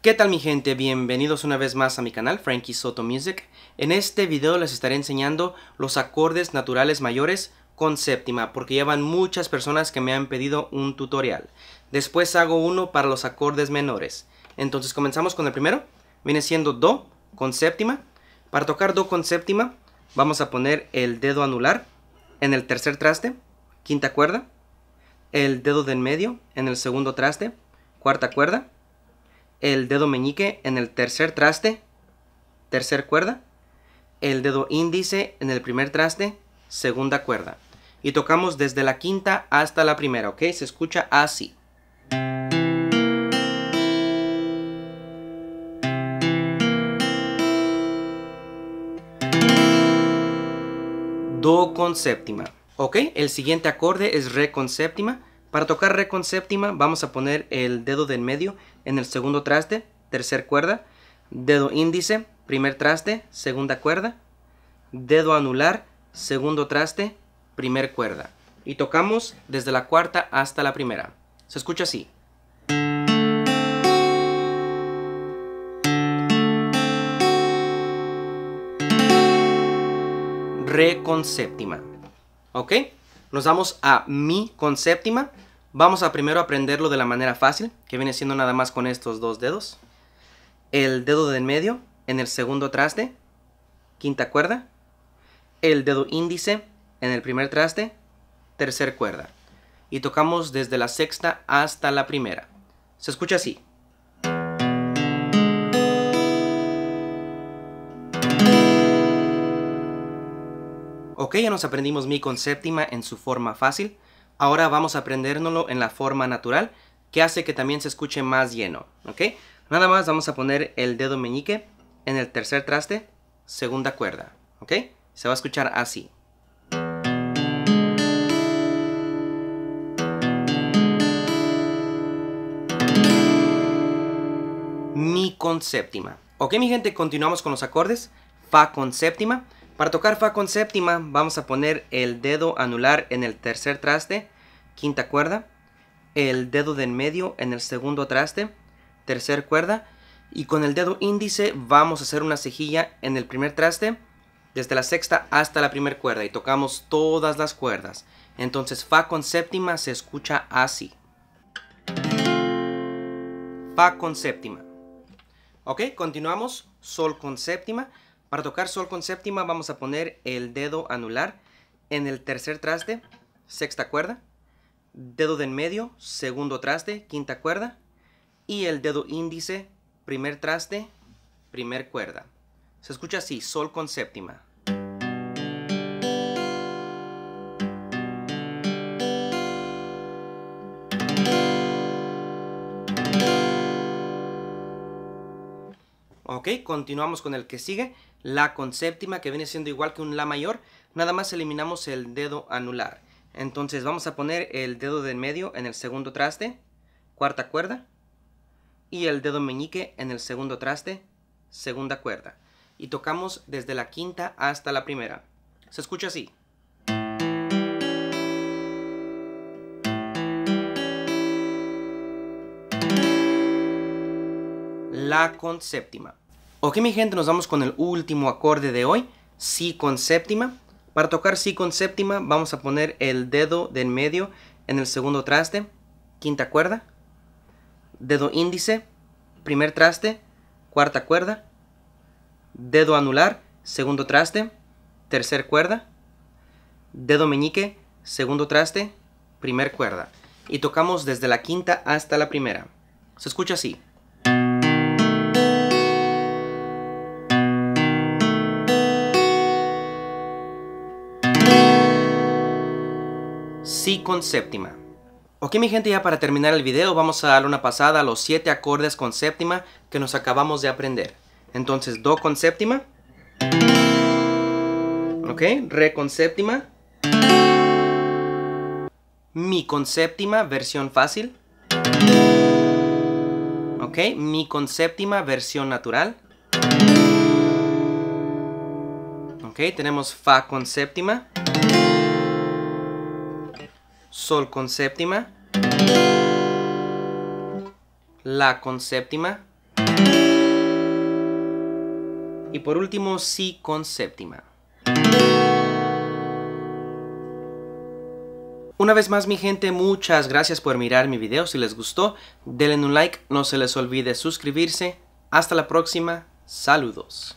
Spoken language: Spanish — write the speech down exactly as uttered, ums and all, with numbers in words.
¿Qué tal mi gente? Bienvenidos una vez más a mi canal Frankie Soto Music. En este video les estaré enseñando los acordes naturales mayores con séptima, porque llevan muchas personas que me han pedido un tutorial. Después hago uno para los acordes menores. Entonces comenzamos con el primero. Viene siendo Do con séptima. Para tocar Do con séptima vamos a poner el dedo anular en el tercer traste, quinta cuerda. El dedo del medio en el segundo traste, cuarta cuerda. El dedo meñique en el tercer traste, tercer cuerda. El dedo índice en el primer traste, segunda cuerda. Y tocamos desde la quinta hasta la primera, ¿ok? Se escucha así. Do con séptima. Ok, el siguiente acorde es Re con séptima. Para tocar Re con séptima vamos a poner el dedo del medio en el segundo traste, tercer cuerda. Dedo índice, primer traste, segunda cuerda. Dedo anular, segundo traste, primer cuerda. Y tocamos desde la cuarta hasta la primera. Se escucha así. Re con séptima. ¿Ok? Nos vamos a Mi con séptima. Vamos a primero aprenderlo de la manera fácil, que viene siendo nada más con estos dos dedos. El dedo del medio en el segundo traste, quinta cuerda. El dedo índice en el primer traste, tercer cuerda. Y tocamos desde la sexta hasta la primera. Se escucha así. Ok, ya nos aprendimos Mi con séptima en su forma fácil. Ahora vamos a aprendérnoslo en la forma natural, que hace que también se escuche más lleno. Ok, nada más vamos a poner el dedo meñique en el tercer traste, segunda cuerda. Ok, se va a escuchar así. Mi con séptima. Ok, mi gente, continuamos con los acordes. Fa con séptima. Para tocar Fa con séptima vamos a poner el dedo anular en el tercer traste, quinta cuerda. El dedo del medio en el segundo traste, tercer cuerda. Y con el dedo índice vamos a hacer una cejilla en el primer traste, desde la sexta hasta la primera cuerda. Y tocamos todas las cuerdas. Entonces Fa con séptima se escucha así. Fa con séptima. Ok, continuamos. Sol con séptima. Para tocar Sol con séptima vamos a poner el dedo anular en el tercer traste, sexta cuerda. Dedo del medio, segundo traste, quinta cuerda. Y el dedo índice, primer traste, primer cuerda. Se escucha así, Sol con séptima. Ok, continuamos con el que sigue, La con séptima, que viene siendo igual que un La mayor, nada más eliminamos el dedo anular. Entonces vamos a poner el dedo del medio en el segundo traste, cuarta cuerda, y el dedo meñique en el segundo traste, segunda cuerda. Y tocamos desde la quinta hasta la primera. Se escucha así. La con séptima. Ok, mi gente, nos vamos con el último acorde de hoy, Si con séptima. Para tocar Si con séptima vamos a poner el dedo del medio en el segundo traste, quinta cuerda. Dedo índice, primer traste, cuarta cuerda. Dedo anular, segundo traste, tercer cuerda. Dedo meñique, segundo traste, primer cuerda. Y tocamos desde la quinta hasta la primera. Se escucha así. Si con séptima. Ok, mi gente, ya para terminar el video vamos a darle una pasada a los siete acordes con séptima que nos acabamos de aprender. Entonces, Do con séptima. Ok, Re con séptima. Mi con séptima, versión fácil. Ok, Mi con séptima, versión natural. Ok, tenemos Fa con séptima. Sol con séptima. La con séptima. Y por último, si con séptima. Una vez más, mi gente, muchas gracias por mirar mi video. Si les gustó, denle un like. No se les olvide suscribirse. Hasta la próxima. Saludos.